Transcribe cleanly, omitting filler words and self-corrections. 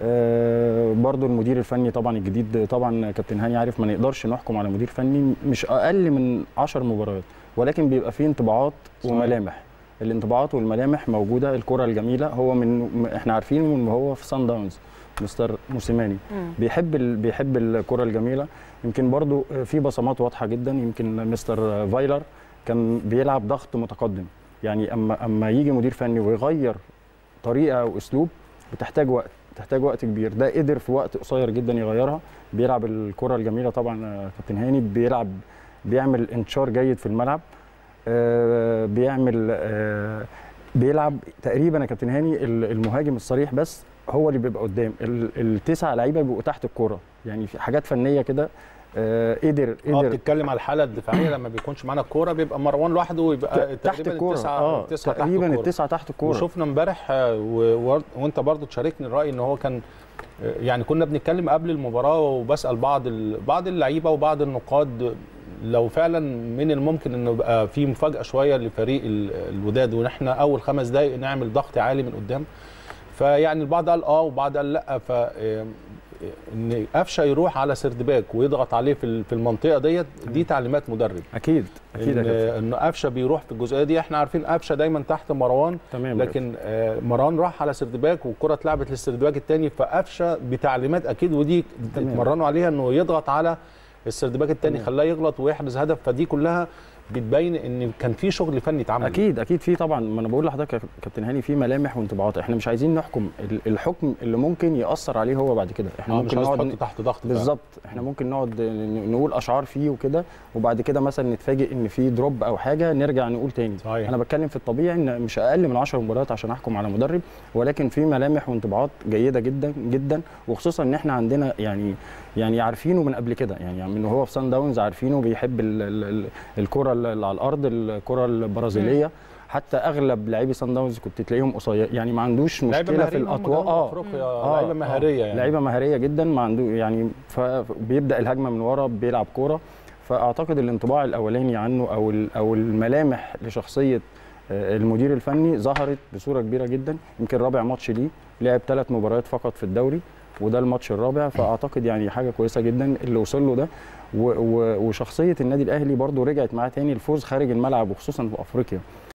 برضو المدير الفني طبعا الجديد، طبعا كابتن هاني عارف ما نقدرش نحكم على مدير فني مش اقل من 10 مباريات، ولكن بيبقى فيه انطباعات وملامح. الانطباعات والملامح موجوده. الكره الجميله، هو احنا عارفين ان هو في سان داونز مستر موسيماني بيحب الكره الجميله. يمكن برضو في بصمات واضحه جدا. يمكن مستر فايلر كان بيلعب ضغط متقدم، يعني اما يجي مدير فني ويغير طريقه او اسلوب بتحتاج وقت كبير. ده قدر في وقت قصير جدا يغيرها. بيلعب الكره الجميله طبعا كابتن هاني، بيعمل انتشار جيد في الملعب. بيلعب تقريبا يا كابتن هاني المهاجم الصريح بس هو اللي بيبقى قدام، التسعه لعيبه بيبقوا تحت الكوره، يعني في حاجات فنيه كده. قدر بتتكلم على الحاله الدفاعيه لما بيكونش معانا الكوره بيبقى مروان لوحده ويبقى تحت الكوره. تقريبا التسعه تحت الكوره. وشفنا امبارح وانت برضو تشاركني الراي ان هو كان يعني كنا بنتكلم قبل المباراه وبسال بعض اللعيبه وبعض النقاد لو فعلا من الممكن انه يبقى في مفاجاه شويه لفريق الوداد وان احنا اول 5 دقائق نعمل ضغط عالي من قدام. فيعني البعض قال وبعض قال لا. ان قفشه يروح على سردباك ويضغط عليه في المنطقه دي تعليمات مدرب. اكيد ان قفشه بيروح في الجزئيه دي. احنا عارفين قفشه دايما تحت مروان، تمام، لكن مروان راح على سردباك والكره اتلعبت للسردباك الثاني، فقفشه بتعليمات اكيد ودي اتمرنوا عليها انه يضغط على السردباك الثاني خلاه يغلط ويحرز هدف. فدي كلها بتبين ان كان في شغل فني اتعمل. اكيد في طبعا. ما انا بقول لحضرتك يا كابتن هاني في ملامح وانطباعات. احنا مش عايزين نحكم الحكم اللي ممكن ياثر عليه هو بعد كده. احنا ممكن نقعد تحت ضغط بالظبط. احنا ممكن نقعد نقول اشعار فيه وكده، وبعد كده مثلا نتفاجئ ان في دروب او حاجه نرجع نقول تاني. صحيح. انا بتكلم في الطبيعي ان مش اقل من 10 مباريات عشان احكم على مدرب، ولكن في ملامح وانطباعات جيده جدا جدا، وخصوصا ان احنا عندنا يعني عارفينه من قبل كده، يعني من هو في سان داونز عارفينه بيحب الكره اللي على الارض، الكره البرازيليه. حتى اغلب لاعبي سان داونز كنت تلاقيهم قصير، يعني ما عندوش مشكله في الاطوال. لعيبه مهاريه يعني لعيبه مهاريه جدا، ما عنده يعني فبيبدا الهجمه من ورا بيلعب كوره. فاعتقد الانطباع الاولاني عنه او الملامح لشخصيه المدير الفني ظهرت بصوره كبيره جدا. يمكن رابع ماتش ليه، لعب 3 مباريات فقط في الدوري وده الماتش الرابع. فاعتقد يعني حاجه كويسه جدا اللي وصل له ده. وشخصيه النادي الاهلي برضو رجعت معاه تاني الفوز خارج الملعب وخصوصا في افريقيا.